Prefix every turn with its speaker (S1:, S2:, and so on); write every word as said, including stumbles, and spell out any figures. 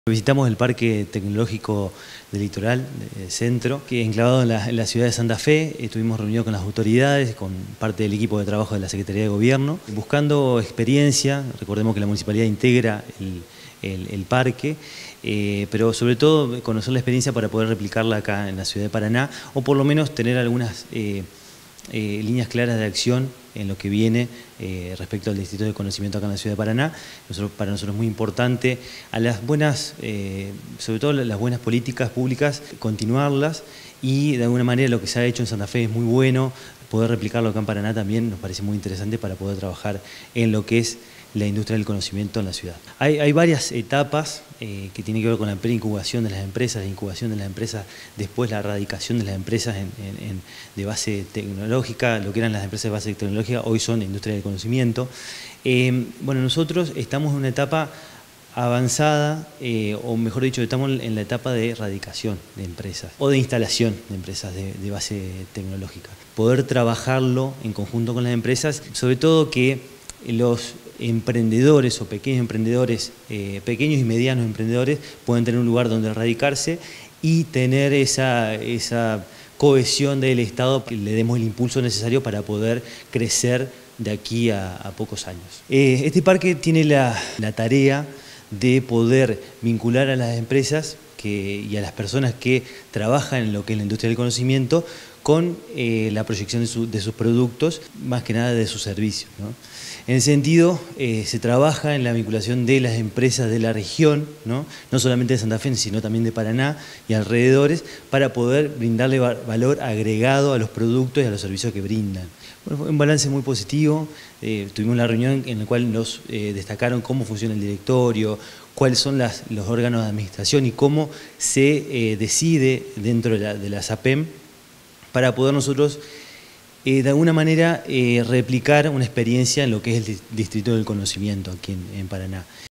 S1: Visitamos el Parque Tecnológico del Litoral, del Centro, que es enclavado en la, en la ciudad de Santa Fe. Estuvimos reunidos con las autoridades, con parte del equipo de trabajo de la Secretaría de Gobierno, buscando experiencia. Recordemos que la municipalidad integra el, el, el parque, eh, pero sobre todo conocer la experiencia para poder replicarla acá en la ciudad de Paraná, o por lo menos tener algunas eh, eh, líneas claras de acción en lo que viene eh, respecto al Distrito de Conocimiento acá en la ciudad de Paraná. Nosotros, para nosotros es muy importante a las buenas, eh, sobre todo las buenas políticas públicas, continuarlas, y de alguna manera lo que se ha hecho en Santa Fe es muy bueno. Poder replicarlo acá en Paraná también nos parece muy interesante para poder trabajar en lo que es la industria del conocimiento en la ciudad. Hay, hay varias etapas eh, que tienen que ver con la preincubación de las empresas, la incubación de las empresas, después la erradicación de las empresas en, en, en, de base tecnológica. Lo que eran las empresas de base tecnológica hoy son industria del conocimiento. Eh, bueno, nosotros estamos en una etapa avanzada, eh, o mejor dicho, estamos en la etapa de erradicación de empresas o de instalación de empresas de, de base tecnológica. Poder trabajarlo en conjunto con las empresas, sobre todo que los emprendedores o pequeños emprendedores, eh, pequeños y medianos emprendedores pueden tener un lugar donde radicarse y tener esa, esa cohesión del Estado, que le demos el impulso necesario para poder crecer de aquí a, a pocos años. Eh, este parque tiene la, la tarea de poder vincular a las empresas que, y a las personas que trabajan en lo que es la industria del conocimiento con eh, la proyección de, su, de sus productos, más que nada de sus servicios, ¿no? En ese sentido, eh, se trabaja en la vinculación de las empresas de la región, ¿no? No solamente de Santa Fe, sino también de Paraná y alrededores, para poder brindarle valor agregado a los productos y a los servicios que brindan. Bueno, fue un balance muy positivo. Eh, tuvimos una reunión en la cual nos eh, destacaron cómo funciona el directorio, cuáles son las, los órganos de administración y cómo se eh, decide dentro de la, de la SAPEM, para poder nosotros eh, de alguna manera eh, replicar una experiencia en lo que es el Distrito del Conocimiento aquí en, en Paraná.